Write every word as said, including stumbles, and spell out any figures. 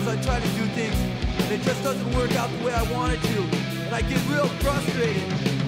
sometimes I try to do things and it just doesn't work out the way I want it to. And I get real frustrated.